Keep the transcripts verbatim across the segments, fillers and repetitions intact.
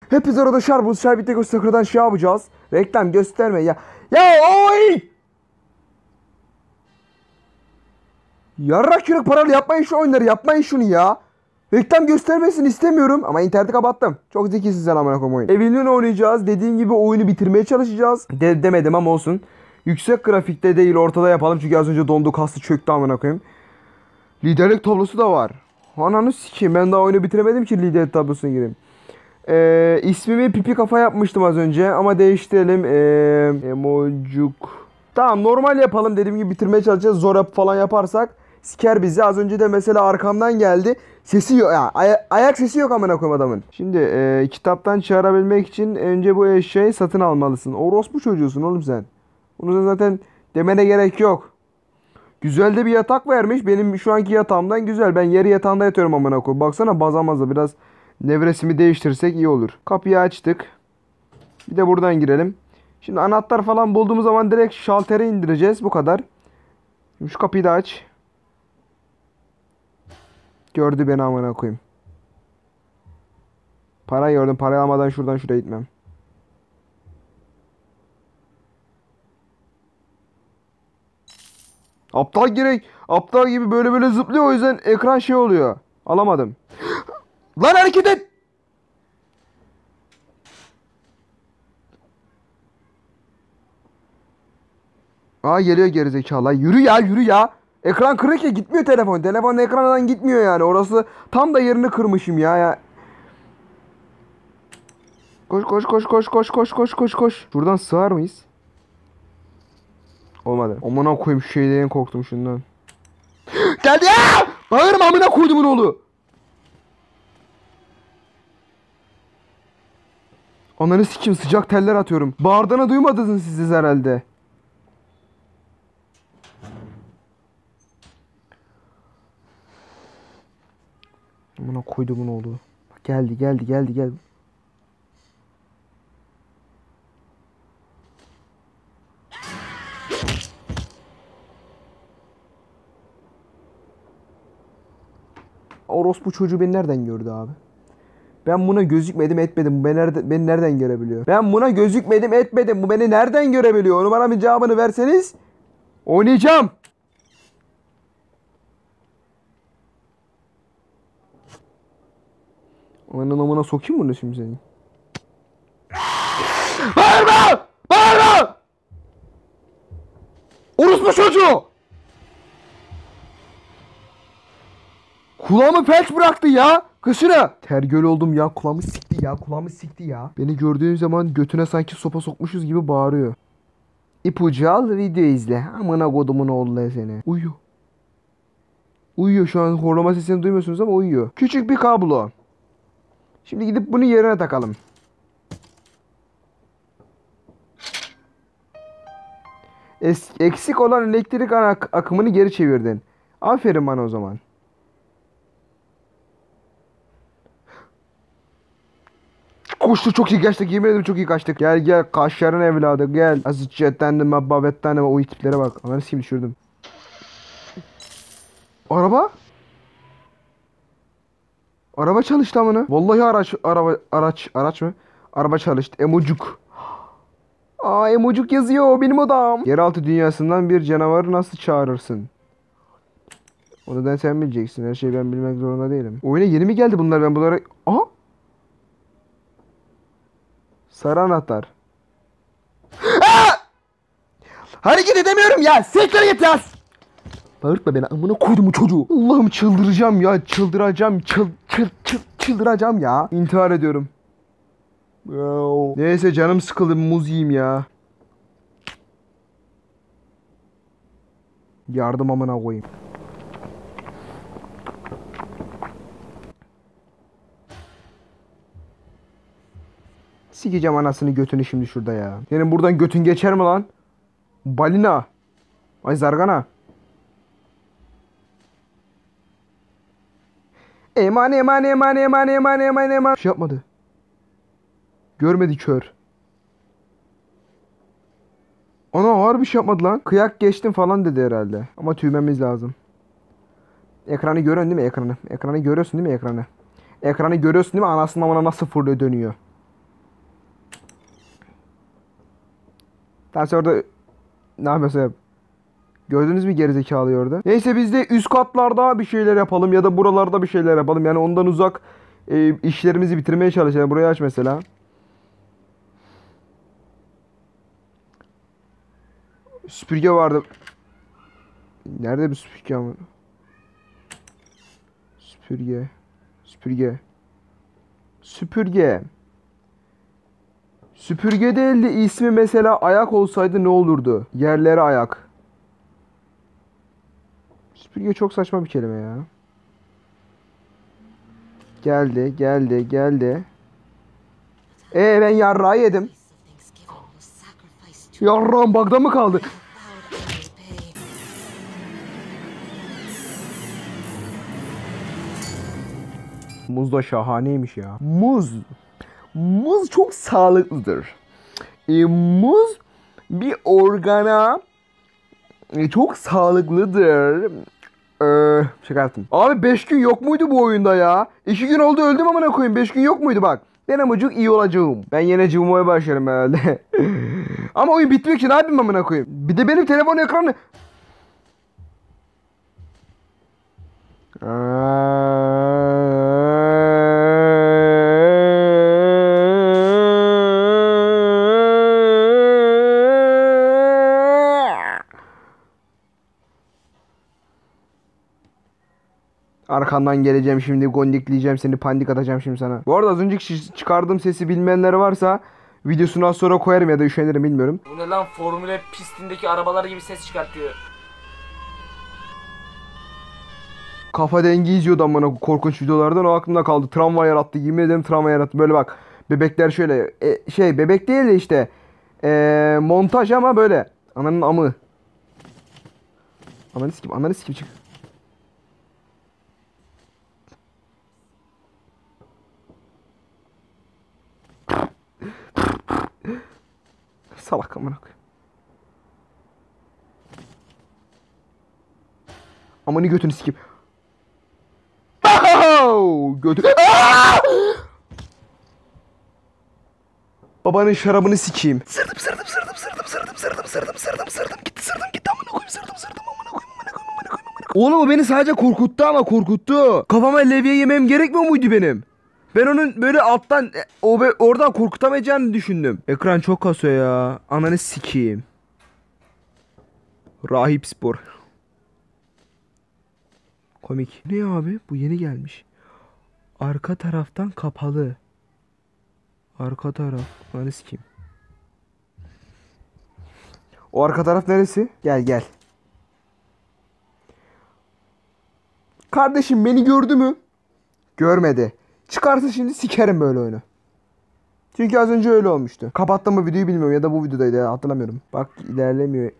Hepiniz arada şarbuz şerbette gösteriden şey yapacağız. Reklam gösterme ya. Ya oy! Yarrak yürek paralı yapmayın şu oyunları, yapmayın şunu ya. Reklam göstermesini istemiyorum ama interneti kapattım. Çok zekisin sen amına koyayım oyun. Evinle oynayacağız. Dediğim gibi oyunu bitirmeye çalışacağız. De demedim ama olsun. Yüksek grafikte değil, ortada yapalım çünkü az önce dondu, kastı çöktü amına koyayım. Liderlik tablosu da var. Ananı sikeyim, ben daha oyunu bitiremedim ki liderlik tablosuna gireyim. Ee, ismimi pipi kafa yapmıştım az önce ama değiştirelim. Ee, emocuk. Tamam, normal yapalım, dediğim gibi bitirmeye çalışacağız. Zor yap falan yaparsak siker bizi. Az önce de mesela arkamdan geldi. Sesi yok ya, aya ayak sesi yok amına koyayım adamın. Şimdi e, kitaptan çağırabilmek için önce bu eşyayı satın almalısın. Orospu çocuğusun oğlum sen. Bunu zaten demene gerek yok. Güzel de bir yatak vermiş. Benim şu anki yatağımdan güzel. Ben yeri yatağında yatıyorum amına koyayım. Baksana, bazamazda biraz nevresimi değiştirsek iyi olur. Kapıyı açtık. Bir de buradan girelim. Şimdi anahtar falan bulduğumuz zaman direkt şaltere indireceğiz. Bu kadar. Şimdi şu kapıyı da aç. Gördü beni amına koyayım. Para gördüm. Parayı almadan şuradan şuraya gitmem. Aptal gerek. Aptal gibi böyle böyle zıplıyor, o yüzden ekran şey oluyor. Alamadım. Lan hareket et. Aa, geliyor gerizekalı. Yürü ya, yürü ya. Ekran kırık ya, gitmiyor telefon. Telefonun ekranından gitmiyor yani. Orası tam da yerini kırmışım ya ya. Koş koş koş koş koş koş koş koş koş. Şuradan sığar mıyız? Olmadı. Amına koyayım, şu şeyden korktum şundan. Geldi ya! Bağırma amına koydumun oğlu. Ananı sikim, sıcak teller atıyorum. Bağırdığını duymadınız siz herhalde. Amına koydumun oğlu. Bak, geldi geldi geldi geldi. Orospu çocuğu beni nereden gördü abi? Ben buna gözükmedim etmedim. Bu beni, nerede, beni nereden görebiliyor? Ben buna gözükmedim etmedim. Bu beni nereden görebiliyor? Onu bana bir cevabını verseniz oynayacağım. Ananın amına sokayım bunu şimdi seni. Bağırma! Bağırma! Orospu çocuğu! Kulağımı felç bıraktı ya. Kışına. Tergöl oldum ya. Kulağımı sikti ya. Kulağımı sikti ya. Beni gördüğün zaman götüne sanki sopa sokmuşuz gibi bağırıyor. İpucu al, video izle. Amına kodumun oğlu seni. Uyuyor. Uyuyor şu an. Horlama sesini duymuyorsunuz ama uyuyor. Küçük bir kablo. Şimdi gidip bunu yerine takalım. Es eksik olan elektrik ak akımını geri çevirdin. Aferin bana o zaman. Koştu, çok iyi kaçtık, yemin ederim çok iyi kaçtık. Gel gel kaşların evladı gel. Azıcıktandım babetten o tiplere bak. Ananı sikeyim, düşürdüm. Araba? Araba çalıştı amına. Vallahi araç araba araç araç mı? Araba çalıştı. Emocuk. Aa, emocuk yazıyor benim odam. Yeraltı dünyasından bir canavarı nasıl çağırırsın? Onu da sen bileceksin. Her şeyi ben bilmek zorunda değilim. Oyuna yeni mi geldi bunlar, ben bunları... Aha! Sarı anahtar. Aa! Hareket edemiyorum ya. Siktir git ya. Bağırtma beni amına koyduğum çocuğu. Allah'ım çıldıracağım ya. Çıldıracağım. Çıl, çıl, çıl, çıldıracağım ya. İntihar ediyorum. Wow. Neyse, canım sıkıldı. Muz yiyeyim ya. Yardım amına koyayım. Sikeceğim anasını götünü şimdi şurada ya. Senin buradan götün geçer mi lan? Balina. Ay zargana. Eman eman eman eman eman eman eman. Bir şey yapmadı. Görmedi kör. Ana, ağır bir şey yapmadı lan. Kıyak geçtim falan dedi herhalde. Ama tüymemiz lazım. Ekranı görüyorsun değil mi ekranı? Ekranı görüyorsun değil mi ekranı? Ekranı görüyorsun değil mi? Anasının amına nasıl fırlıyor dönüyor. Daha sonra da ne yapıyorsa yap. Gördünüz mü gerizekalıyı orada? Neyse biz de üst katlarda bir şeyler yapalım ya da buralarda bir şeyler yapalım. Yani ondan uzak e, işlerimizi bitirmeye çalışalım. Burayı aç mesela. Süpürge vardı. Nerede bir süpürge ama? Süpürge. Süpürge. Süpürge. Süpürge değil de ismi mesela ayak olsaydı ne olurdu? Yerlere ayak. Süpürge çok saçma bir kelime ya. Geldi, geldi, geldi. Ee ben yarrağı yedim. Yarrağım bagda mı kaldı? Muz da şahaneymiş ya. Muz. Muz çok sağlıklıdır. E, muz bir organa e, çok sağlıklıdır. Ee, şaka yaptım. Abi beş gün yok muydu bu oyunda ya? iki gün oldu öldüm amına koyayım. beş gün yok muydu bak. Ben amacık iyi olacağım. Ben yine cıvımaya başlarım herhalde. Ama oyun bitmek için abim amına koyayım. Bir de benim telefon ekranı... Arkandan geleceğim şimdi, gondikleyeceğim seni, pandik atacağım şimdi sana. Bu arada az önceki çıkardığım sesi bilmeyenler varsa videosunu az sonra koyarım ya da üşenirim bilmiyorum. Bu ne lan, Formula pistindeki arabalar gibi ses çıkartıyor. Kafa dengi izliyordu amına korkunç videolardan, o aklımda kaldı. Travma yarattı, yemin ederim travma yarattı. Böyle bak, bebekler şöyle e, şey bebek değil de işte e, montaj ama böyle ananın amı. Ananı sikim, ananı sikim çık. Salak amına koyayım. Amanı götünü sikim. Götü. Babanın şarabını sikeyim. Sırdım sırdım sırdım sırdım sırdım sırdım sırdım sırdım sırdım gitti sırdım gitti amına koyayım sırdım sırdım amına koyayım amına koyayım amına koyayım amına koyayım. Oğlum o beni sadece korkuttu ama korkuttu. Kafama levye yemem gerekmiyor muydu benim? Ben onun böyle alttan o be, oradan korkutamayacağını düşündüm. Ekran çok kasıyor ya. Ananı sikeyim. Rahip Spor. Komik. Ne abi? Bu yeni gelmiş. Arka taraftan kapalı. Arka taraf. Ananı sikeyim. O arka taraf neresi? Gel gel. Kardeşim beni gördü mü? Görmedi. Çıkarsa şimdi sikerim böyle oyunu. Çünkü az önce öyle olmuştu. Kapattım mı videoyu bilmiyorum ya da bu videodaydı ya, hatırlamıyorum. Bak ilerlemiyor.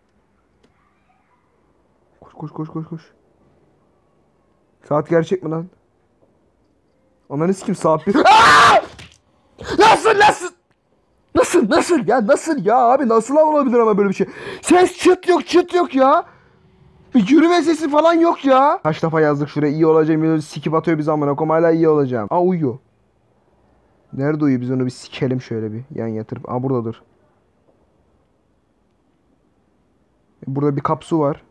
Koş koş koş koş koş. Saat gerçek mi lan? Ananı sikim saat bir. Aa! Nasıl nasıl? Nasıl nasıl ya nasıl ya abi nasıl olabilir ama böyle bir şey? Ses çıt yok çıt yok ya. Bir yürüme sesi falan yok ya. Kaç defa yazdık şuraya iyi olacağım. Sikip atıyor bir zaman. Ama hala iyi olacağım. Aa uyuyor. Nerede uyuyor? Biz onu bir sikelim şöyle bir. Yan yatırıp. Aa buradadır. Burada bir kap su var.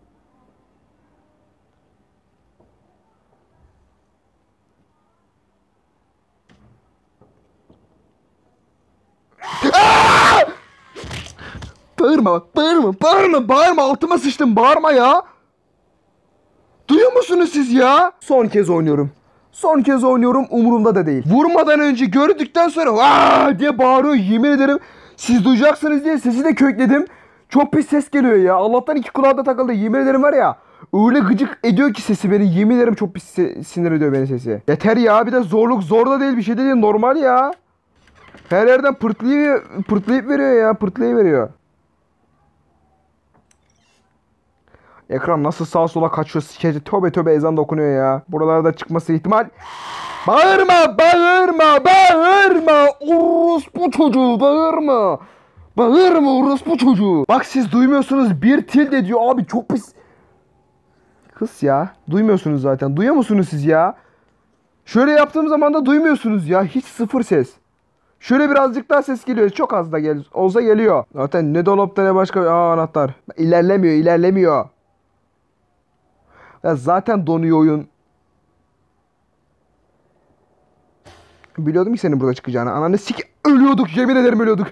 Aa! Bağırma bak. Bağırma. Bağırma. Bağırma. Altıma sıçtım. Bağırma ya. Duyuyor musunuz siz ya? Son kez oynuyorum. Son kez oynuyorum, umurumda da değil. Vurmadan önce gördükten sonra vaa diye bağırıyor, yemin ederim. Siz duyacaksınız diye sesi de kökledim. Çok pis ses geliyor ya. Allah'tan iki kulağa da takıldı. Yemin ederim var ya. Öyle gıcık ediyor ki sesi beni. Yemin ederim çok pis sinir ediyor beni sesi. Yeter ya, bir de zorluk zor da değil, bir şey değil, normal ya. Her yerden pırtlayıp, pırtlayıp veriyor ya, pırtlayıp veriyor. Ekran nasıl sağa sola kaçıyor, sikece, tövbe tövbe ezan da okunuyor ya. Buralarda çıkması ihtimal. Bağırma, bağırma, bağırma. Orospu çocuğu, bağırma. Bağırma orospu çocuğu. Bak siz duymuyorsunuz, bir tilde diyor abi, çok pis. Kız ya, duymuyorsunuz zaten. Duyuyor musunuz siz ya? Şöyle yaptığım zaman da duymuyorsunuz ya, hiç sıfır ses. Şöyle birazcık daha ses geliyor. Çok az da gel olsa geliyor. Zaten ne dolapta ne başka. Aa, anahtar. İlerlemiyor ilerlemiyor. Ya zaten donuyor oyun. Biliyordum ki senin burada çıkacağını. Ananı sik ölüyorduk. Yemin ederim ölüyorduk.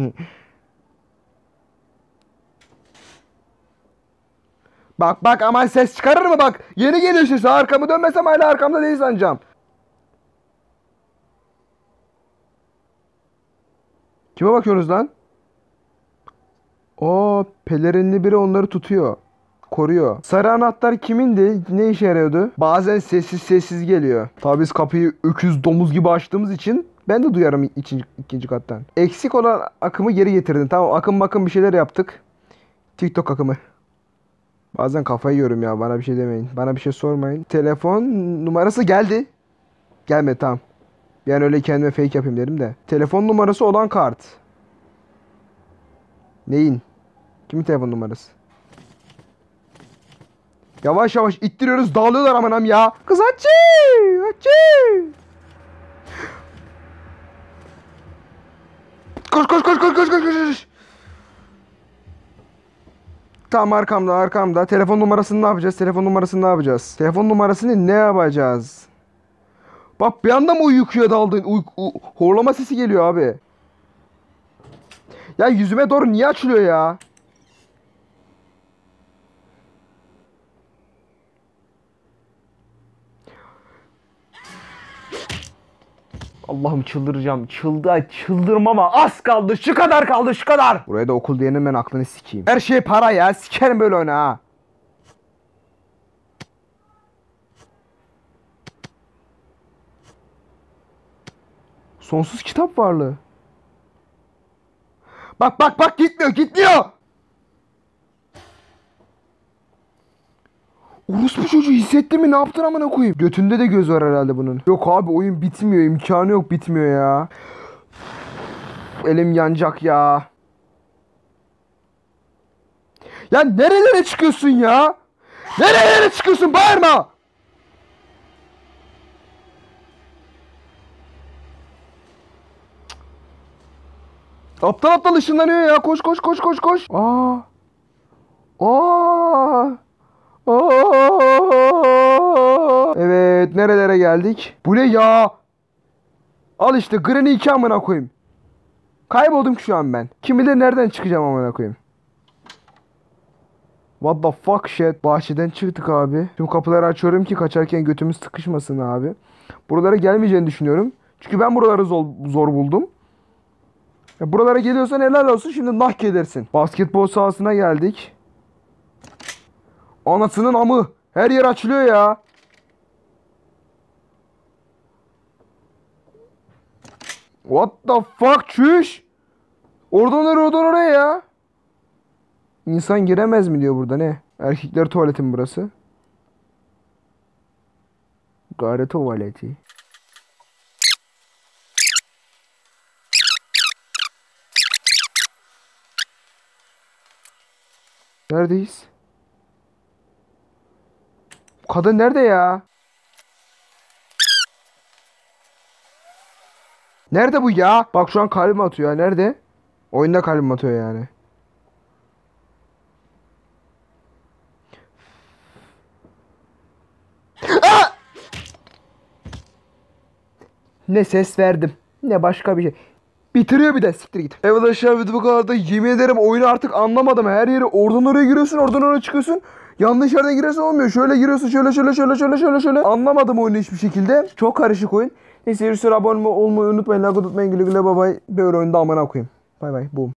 Bak bak aman ses çıkarır mı bak. Yeni geliyor sesi. Arkamı dönmesem hala arkamda değil sanacağım. Kime bakıyorsunuz lan? O pelerinli biri onları tutuyor. Koruyor. Sarı anahtar kimindi? Ne işe yarıyordu? Bazen sessiz sessiz geliyor. Tabi biz kapıyı öküz domuz gibi açtığımız için ben de duyarım ikinci, ikinci kattan. Eksik olan akımı geri getirdin. Tamam akım bakım bir şeyler yaptık. TikTok akımı. Bazen kafayı yiyorum ya, bana bir şey demeyin. Bana bir şey sormayın. Telefon numarası geldi. Gelmedi tamam. Yani öyle kendime fake yapayım dedim de. Telefon numarası olan kart. Neyin? Kimin telefon numarası? Yavaş yavaş ittiriyoruz, dağılıyorlar amanam ya. Kız açı! Açı! Koş koş koş koş koş koş koş. Tamam arkamda arkamda. Telefon numarasını ne yapacağız? Telefon numarasını ne yapacağız? Telefon numarasını ne yapacağız? Bak bir anda mı uykuya daldın? Uy u horlama sesi geliyor abi. Ya yüzüme doğru niye açılıyor ya? Allah'ım çıldıracağım. Çıldı, çıldırmam ama az kaldı. Şu kadar kaldı şu kadar. Buraya da okul diyenin ben aklını sikeyim. Her şey para ya. Sikerim böyle oyna ha. Sonsuz kitap varlığı. Bak bak bak gitmiyor gitmiyor. Orospu çocuğu hissetti mi, ne yaptın amına koyayım? Götünde de göz var herhalde bunun. Yok abi oyun bitmiyor, imkanı yok bitmiyor ya. Elim yanacak ya. Ya nerelere çıkıyorsun ya? Nerelere çıkıyorsun, bağırma. Aptal aptal ışınlanıyor ya, koş koş koş koş koş. Aa. Aa. Aa! Evet nerelere geldik? Bu ne ya? Al işte Granny iki amına koyayım. Kayboldum ki şu an ben. Kim bilir nereden çıkacağım amına koyayım. What the fuck shit. Bahçeden çıktık abi. Tüm kapıları açıyorum ki kaçarken götümüz sıkışmasın abi. Buralara gelmeyeceğini düşünüyorum. Çünkü ben buraları zor, zor buldum. Ya buralara geliyorsan helal olsun, şimdi nah edersin. Basketbol sahasına geldik. Anasının amı. Her yer açılıyor ya. What the fuck çüş. Oradan oraya oradan oraya ya. İnsan giremez mi diyor burada, ne? Erkekler tuvaleti mi burası? Gare tuvaleti. Neredeyiz? Kadın nerede ya? Nerede bu ya? Bak şu an kalbim atıyor ya. Nerede? Oyunda kalbim atıyor yani. Aa! Ne ses verdim, ne başka bir şey. Bitiriyor bir de, siktir git. Evet arkadaşlar video bu kadar da, yemin ederim oyunu artık anlamadım. Her yere oradan oraya giriyorsun, oradan oraya çıkıyorsun. Yanlış yerden giriyorsun olmuyor. Şöyle giriyorsun, şöyle şöyle şöyle şöyle şöyle şöyle. Anlamadım oyunu hiçbir şekilde. Çok karışık oyun. Neyse bir sürü abone olmayı unutmayın. Like unutmayın. Güle güle, bay bay. Böyle oyunda amına koyayım. Bay bay. Boom.